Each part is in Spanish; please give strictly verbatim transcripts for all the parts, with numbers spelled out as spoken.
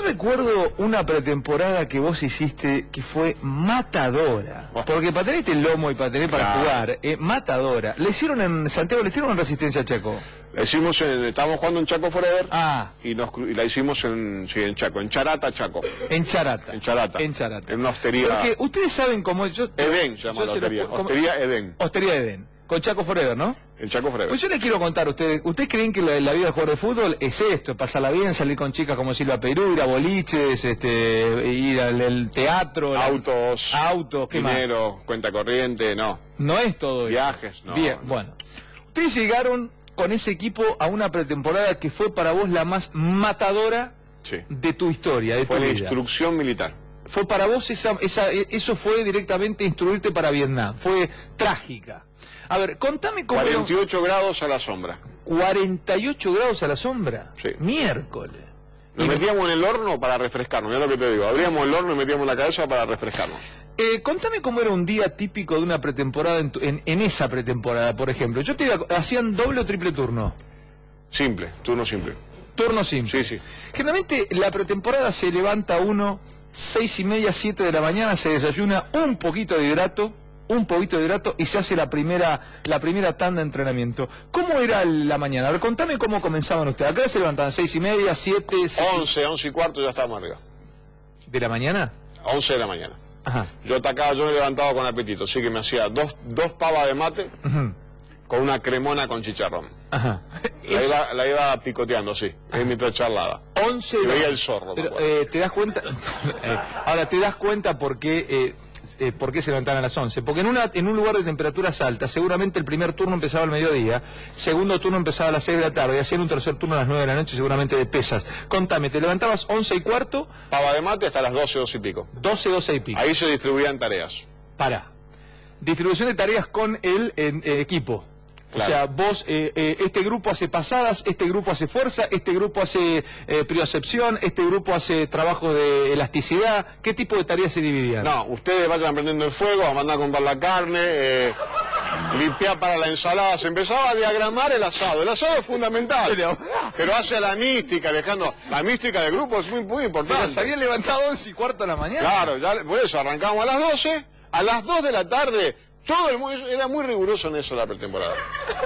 recuerdo una pretemporada que vos hiciste que fue matadora. Porque para tener este lomo y para tener para claro. jugar, eh, matadora. Le hicieron en Santiago, le hicieron en Resistencia a Chaco. La hicimos en, estábamos jugando en Chaco Forever. Ah. Y, nos, y la hicimos en, sí, en Chaco, en Charata, Chaco. En Charata. En Charata. En Charata. En una hostería. Porque ustedes saben cómo yo... Edén se llama yo la hostería. Lo, hostería Edén. Hostería Edén. Con Chaco Forever, ¿no? En Chaco Forever. Pues yo les quiero contar a ustedes, ¿ustedes creen que la, la vida de jugador de fútbol es esto? Pasarla bien, salir con chicas como Silva Perú, ir a boliches, este, ir al, al teatro... Autos, la, autos ¿qué dinero, más? Cuenta corriente, no. No es todo Viajes, eso. no. Bien, no. bueno. Ustedes llegaron con ese equipo a una pretemporada que fue para vos la más matadora sí. de tu historia, de fue tu la vida. Instrucción militar. Fue para vos, esa, esa, eso fue directamente instruirte para Vietnam, fue trágica. A ver, contame cómo... cuarenta y ocho grados a la sombra. ¿cuarenta y ocho grados a la sombra? Sí. Miércoles. Nos y metíamos en el horno para refrescarnos, mira lo que te digo. Abríamos el horno y metíamos la cabeza para refrescarnos. Eh, contame cómo era un día típico de una pretemporada, en, tu, en, en esa pretemporada, por ejemplo. Yo te iba, ¿hacían doble o triple turno? Simple, turno simple. Turno simple. Sí, sí. Generalmente la pretemporada se levanta uno, seis y media, siete de la mañana, se desayuna un poquito de hidrato, un poquito de hidrato y se hace la primera la primera tanda de entrenamiento. ¿Cómo era la mañana? A ver, contame cómo comenzaban ustedes. Acá se levantaban seis y media, siete, once, once y cuarto ya estábamos arriba. ¿De la mañana? once de la mañana. Ajá. Yo atacaba, yo me levantaba con apetito, así que me hacía dos, dos pavas de mate uh-huh. con una cremona con chicharrón. Ajá. La, es... iba, la iba picotando, sí, es mi charlada. once y veía el zorro. Pero, eh, ¿te das cuenta? eh, ahora, ¿te das cuenta por qué, eh, eh, por qué se levantaban a las once? Porque en, una, en un lugar de temperaturas altas, seguramente el primer turno empezaba al mediodía, segundo turno empezaba a las seis de la tarde, hacían un tercer turno a las nueve de la noche, seguramente de pesas. Contame, ¿te levantabas once y cuarto? Pava de mate hasta las doce, doce y pico. doce, doce y pico. Ahí se distribuían tareas. Pará. Distribución de tareas con el eh, eh, equipo. Claro. O sea, vos, eh, eh, este grupo hace pasadas, este grupo hace fuerza, este grupo hace eh, priocepción, este grupo hace trabajo de elasticidad. ¿Qué tipo de tareas se dividían? No, ustedes vayan prendiendo el fuego, a mandar a comprar la carne, eh, limpiar para la ensalada. Se empezaba a diagramar el asado. El asado es fundamental, pero, pero hace la mística, Alejandro. La mística del grupo es muy, muy importante. Pero se habían levantado once y cuarto de la mañana. Claro, ya, por eso arrancamos a las doce, a las dos de la tarde... Todo el mundo era muy riguroso en eso la pretemporada.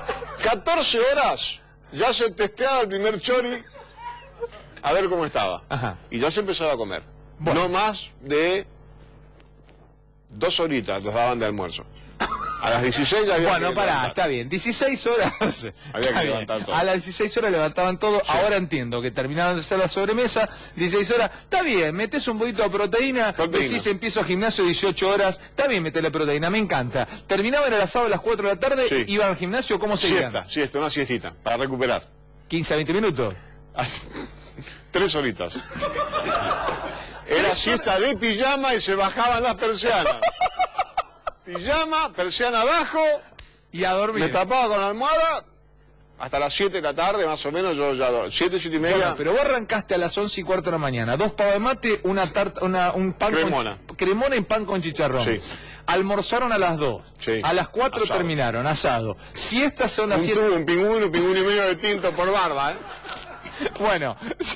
catorce horas, ya se testeaba el primer chori a ver cómo estaba. Ajá. Y ya se empezaba a comer. Bueno. No más de dos horitas los daban de almuerzo. A las dieciséis ya había Bueno, que pará, levantar. está bien. dieciséis horas. Había que levantar todo. A las dieciséis horas levantaban todo. Sí. Ahora entiendo que terminaban de hacer la sobremesa. dieciséis horas. Está bien, metes un poquito de proteína. proteína. Decís empiezo gimnasio dieciocho horas. Está bien meterle proteína, me encanta. Terminaban el asado a las cuatro de la tarde. Sí. Iban al gimnasio, ¿cómo se Siesta, siesta, una siestita, para recuperar. quince a veinte minutos. Tres horitas. Era siesta de pijama y se bajaban las persianas. Pijama, persiana abajo y a dormir. Me tapaba con la almohada hasta las siete de la tarde, más o menos, yo ya siete, siete y media. Bueno, pero vos arrancaste a las once y cuarto de la mañana, dos pavos de mate, una tarta, una, un pan cremona. con cremona y pan con chicharrón. Sí. Almorzaron a las dos, sí. A las cuatro asado. Terminaron, asado. Siestas son las un siete. Tubo, un pingüino, un pingüino y medio de tinto por barba, ¿eh? Bueno.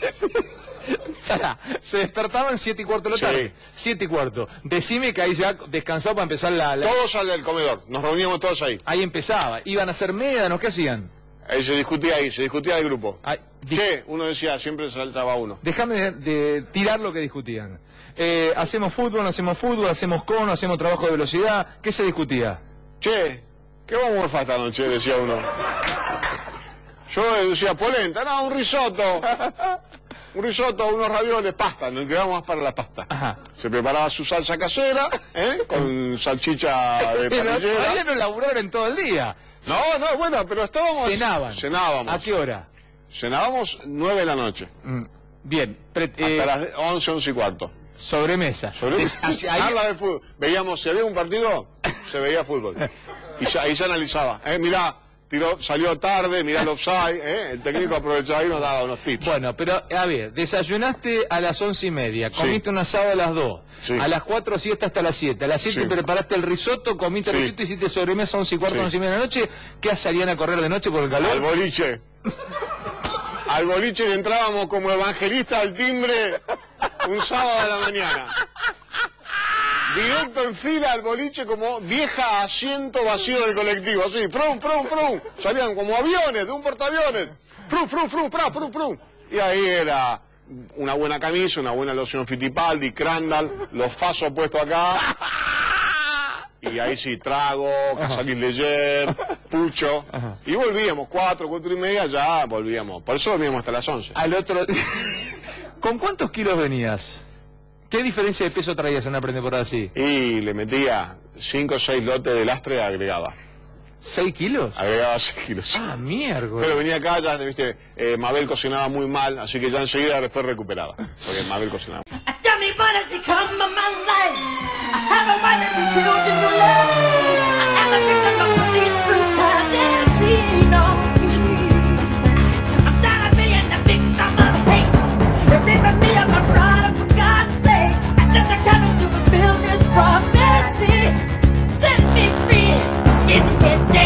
Se despertaban siete y cuarto de la tarde. Sí. Siete y cuarto. Decime que ahí ya descansado para empezar la, la... Todos al del comedor, nos reuníamos todos ahí. Ahí empezaba. ¿Iban a hacer médanos? ¿Qué hacían? Ahí se discutía ahí, se discutía el grupo. Ay, ¿Qué? Uno decía, siempre saltaba uno. Déjame de, de tirar lo que discutían. Eh, hacemos fútbol, no hacemos fútbol, hacemos cono, hacemos trabajo de velocidad. ¿Qué se discutía? Che, ¿qué vamos a morfar esta noche? Decía uno. Yo decía, polenta, no, un risotto. Un risotto, unos ravioles, pasta, nos quedamos más para la pasta. Ajá. Se preparaba su salsa casera, ¿eh? Con salchicha de Pero parrillera. todavía no laburaron todo el día. No, no, bueno, pero estábamos... Cenaban. Cenábamos. ¿A qué hora? Cenábamos nueve de la noche. Mm, bien. Pre eh, Hasta las once, once y cuarto. Sobremesa. Sobremesa. Habla de fútbol. Veíamos, si había un partido, se veía fútbol. Y ya, ahí se analizaba. Eh, mirá, tiró, salió tarde, mirá el offside, ¿eh? El técnico aprovechaba y nos daba unos tips. Bueno, pero a ver, desayunaste a las once y media, comiste sí. un asado a las dos, sí. a las cuatro siesta hasta las siete, a las siete sí. preparaste el risotto, comiste sí. el risotto, hiciste sobremesa once y cuarto, sí. once y media de la noche. ¿Qué salían a correr de noche por el calor? Al boliche. Al boliche entrábamos como evangelistas al timbre un sábado a la mañana. Directo en fila al boliche como vieja asiento vacío del colectivo, así, prum, prum, prum. Salían como aviones, de un portaaviones. Prum, prum, prum, prum, prum, prum. Y ahí era una buena camisa, una buena loción Fittipaldi, Crandall, los fasos puestos acá. Y ahí sí, trago, Casarín Leyer, pucho. Ajá. Y volvíamos, cuatro, cuatro y media, ya volvíamos. Por eso volvíamos hasta las once. Al otro... ¿Con cuántos kilos venías? ¿Qué diferencia de peso traías en una pretemporada así? Y le metía cinco o seis lotes de lastre, agregaba. ¿Seis kilos? Agregaba seis kilos. Ah, mierda. Pero venía acá, ya, viste, eh, Mabel cocinaba muy mal, así que ya enseguida después recuperaba. Porque Mabel cocinaba. Get